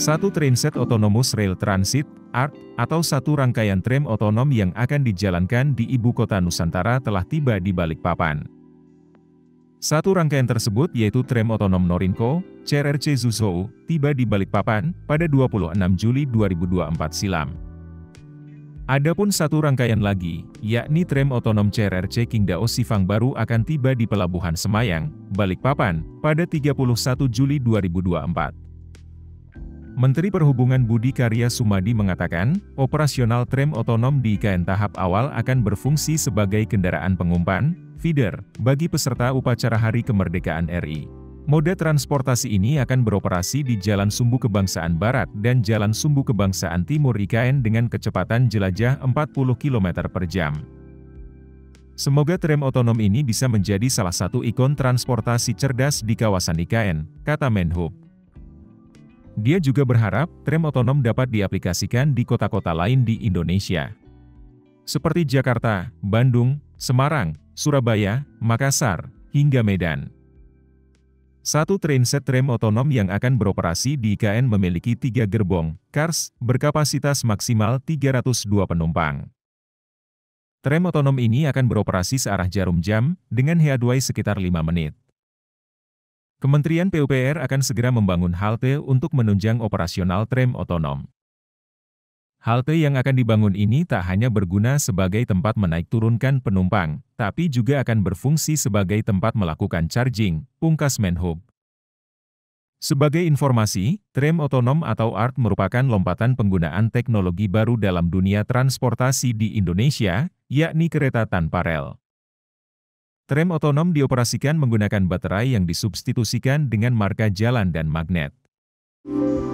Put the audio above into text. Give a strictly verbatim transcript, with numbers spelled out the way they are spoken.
Satu trainset Autonomous Rail Transit, A R T, atau satu rangkaian tram otonom yang akan dijalankan di ibu kota Nusantara telah tiba di Balikpapan. Satu rangkaian tersebut yaitu tram otonom Norinco, C R R C Zhuzhou, tiba di Balikpapan pada dua puluh enam Juli dua ribu dua puluh empat silam. Adapun satu rangkaian lagi, yakni tram otonom C R R C Qingdao Shifang baru akan tiba di Pelabuhan Semayang, Balikpapan, pada tiga puluh satu Juli dua ribu dua puluh empat. Menteri Perhubungan Budi Karya Sumadi mengatakan, operasional tram otonom di I K N tahap awal akan berfungsi sebagai kendaraan pengumpan, feeder, bagi peserta upacara Hari Kemerdekaan R I. Moda transportasi ini akan beroperasi di Jalan Sumbu Kebangsaan Barat dan Jalan Sumbu Kebangsaan Timur I K N dengan kecepatan jelajah empat puluh kilometer per jam. Semoga tram otonom ini bisa menjadi salah satu ikon transportasi cerdas di kawasan I K N, kata Menhub. Dia juga berharap, tram otonom dapat diaplikasikan di kota-kota lain di Indonesia. Seperti Jakarta, Bandung, Semarang, Surabaya, Makassar, hingga Medan. Satu trainset tram otonom yang akan beroperasi di I K N memiliki tiga gerbong, cars, berkapasitas maksimal tiga ratus dua penumpang. Tram otonom ini akan beroperasi searah jarum jam, dengan headway sekitar lima menit. Kementerian P U P R akan segera membangun halte untuk menunjang operasional tram otonom. Halte yang akan dibangun ini tak hanya berguna sebagai tempat menaik turunkan penumpang, tapi juga akan berfungsi sebagai tempat melakukan charging, pungkas Menhub. Sebagai informasi, tram otonom atau A R T merupakan lompatan penggunaan teknologi baru dalam dunia transportasi di Indonesia, yakni kereta tanpa rel. Tram otonom dioperasikan menggunakan baterai yang disubstitusikan dengan marka jalan dan magnet.